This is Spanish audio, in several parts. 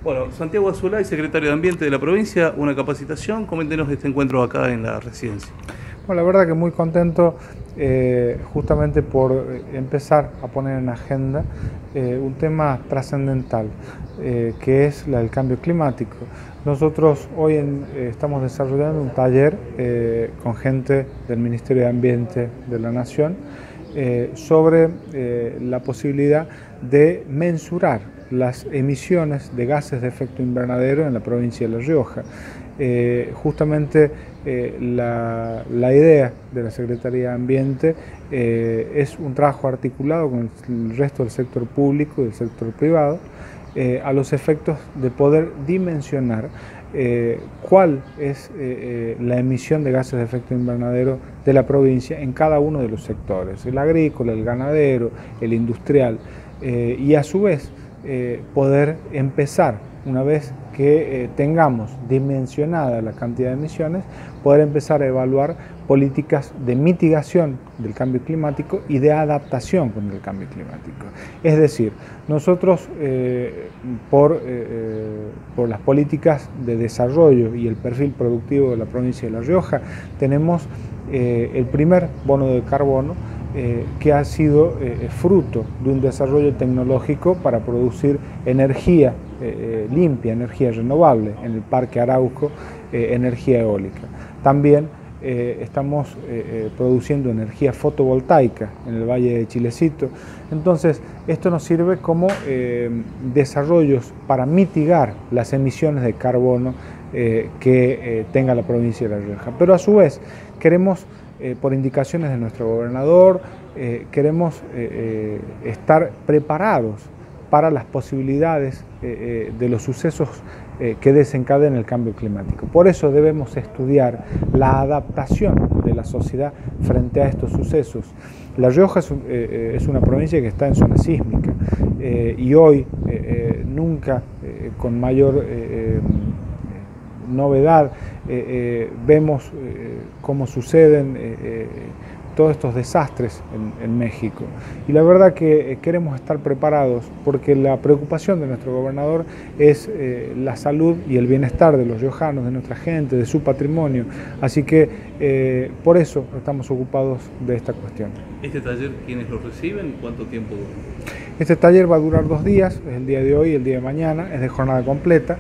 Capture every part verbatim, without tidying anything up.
Bueno, Santiago Azulay, secretario de Ambiente de la provincia, una capacitación. Coméntenos de este encuentro acá en la residencia. Bueno, la verdad que muy contento eh, justamente por empezar a poner en agenda eh, un tema trascendental, eh, que es la del cambio climático. Nosotros hoy en, eh, estamos desarrollando un taller eh, con gente del Ministerio de Ambiente de la Nación eh, sobre eh, la posibilidad de mensurar las emisiones de gases de efecto invernadero en la provincia de La Rioja. Eh, justamente eh, la, la idea de la Secretaría de Ambiente eh, es un trabajo articulado con el resto del sector público y del sector privado eh, a los efectos de poder dimensionar eh, cuál es eh, la emisión de gases de efecto invernadero de la provincia en cada uno de los sectores, el agrícola, el ganadero, el industrial, eh, y a su vez Eh, poder empezar, una vez que eh, tengamos dimensionada la cantidad de emisiones, poder empezar a evaluar políticas de mitigación del cambio climático y de adaptación con el cambio climático. Es decir, nosotros eh, por, eh, por las políticas de desarrollo y el perfil productivo de la provincia de La Rioja tenemos eh, el primer bono de carbono, Eh, que ha sido eh, fruto de un desarrollo tecnológico para producir energía eh, limpia, energía renovable, en el Parque Arauco, eh, energía eólica. También eh, estamos eh, produciendo energía fotovoltaica en el Valle de Chilecito. Entonces, esto nos sirve como eh, desarrollos para mitigar las emisiones de carbono eh, que eh, tenga la provincia de La Rioja. Pero a su vez, queremos Eh, por indicaciones de nuestro gobernador, eh, queremos eh, eh, estar preparados para las posibilidades eh, eh, de los sucesos eh, que desencadenen el cambio climático. Por eso debemos estudiar la adaptación de la sociedad frente a estos sucesos. La Rioja es, eh, es una provincia que está en zona sísmica eh, y hoy, eh, eh, nunca eh, con mayor eh, novedad, eh, eh, vemos eh, cómo suceden eh, eh, todos estos desastres en, en México. Y la verdad que eh, queremos estar preparados porque la preocupación de nuestro gobernador es eh, la salud y el bienestar de los riojanos, de nuestra gente, de su patrimonio. Así que eh, por eso estamos ocupados de esta cuestión. ¿Este taller quiénes lo reciben? ¿Cuánto tiempo dura? Este taller va a durar dos días, el día de hoy y el día de mañana, es de jornada completa.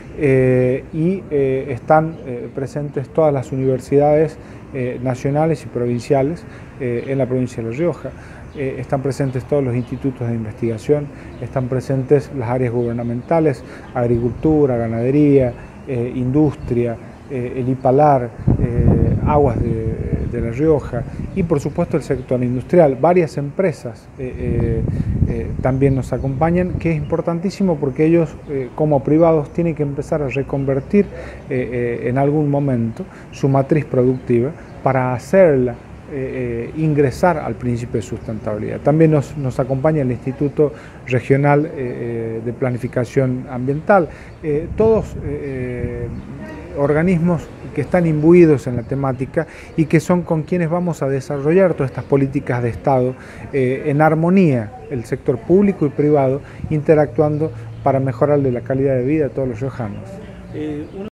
Eh, y eh, están eh, presentes todas las universidades eh, nacionales y provinciales eh, en la provincia de La Rioja. Eh, están presentes todos los institutos de investigación, están presentes las áreas gubernamentales, agricultura, ganadería, eh, industria, eh, el IPALAR, eh, aguas de, de La Rioja y por supuesto el sector industrial. Varias empresas eh, eh, eh, también nos acompañan, que es importantísimo porque ellos eh, como privados tienen que empezar a reconvertir eh, eh, en algún momento su matriz productiva para hacerla Eh, eh, ingresar al principio de sustentabilidad. También nos, nos acompaña el Instituto Regional eh, de Planificación Ambiental, eh, todos eh, organismos que están imbuidos en la temática y que son con quienes vamos a desarrollar todas estas políticas de Estado eh, en armonía, el sector público y privado, interactuando para mejorarle la calidad de vida a todos los riojanos. Eh,